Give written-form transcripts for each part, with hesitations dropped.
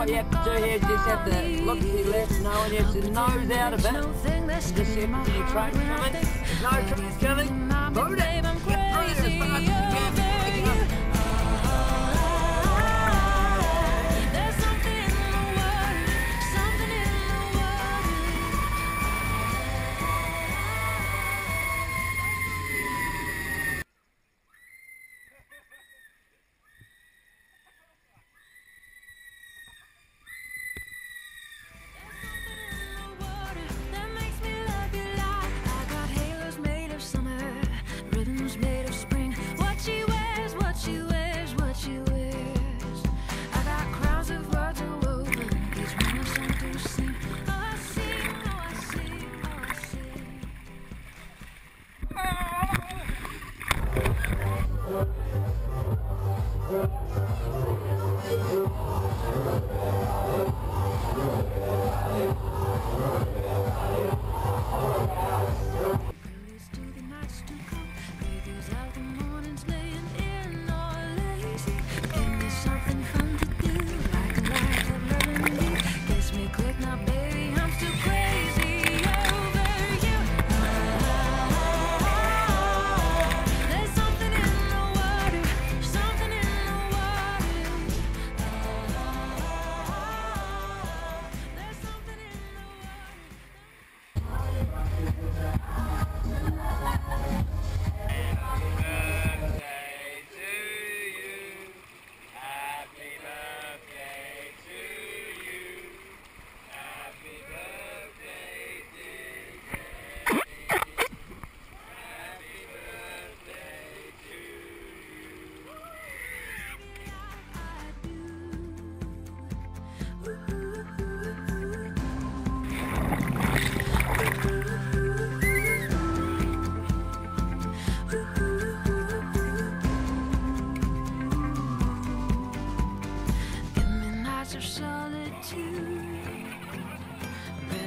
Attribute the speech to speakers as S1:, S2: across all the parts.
S1: you have to do here is just have to look to your left, no one has to nose out of it. Just have to see your truck coming. There's no truck coming. Move it. Get through there as fast as you can. Pick it up.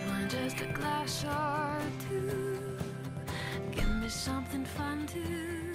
S2: Or two. Give me something fun to